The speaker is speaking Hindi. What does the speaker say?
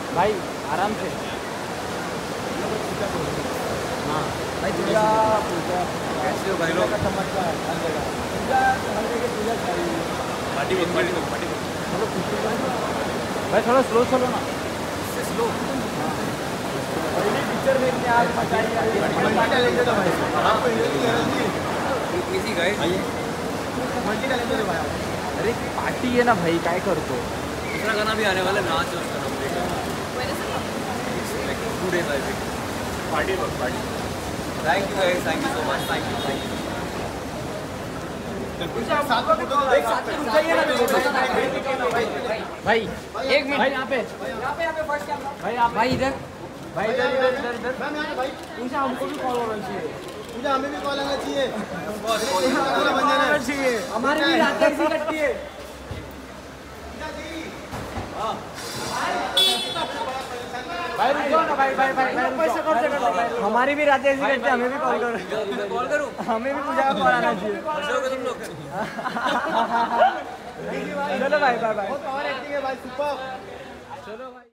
भाई आराम से। हाँ भाई पूजा पूजा कैसे हो भाई लोग? का चमत्कार हर जगह पूजा, हर जगह पूजा चाहिए। पार्टी भाई थोड़ा स्लो चलो ना। इससे स्लो। पहले पिक्चर देखने आप बताइए। Easy guys. अरे पार्टी है ना भाई, काय करतो। दूसरा गाना भी आने वाला है, नाच उसका नाम देखा। 2 days I think। Party. Thank you guys, thank you so much, thank you. भाई एक मिनट भाई, यहाँ पे फर्स्ट कैमरा भाई, आप भाई इधर, भाई इधर पूजा हमको भी कॉल होना चाहिए। पूजा हमें भी कॉल आना चाहिए। हमारी भी रात ऐसी कटती है। भाई रुको ना भाई, पैसा खर्च कर। हमारी भी रात ऐसी कटती है, हमें भी कॉल करो। कॉल करूं? हमें भी पूजा का कॉल आना चाहिए। तुम लोग। चलो भाई, बाय बाय। बहुत पावर एक्टिंग है भाई, सुपर। चलो भाई।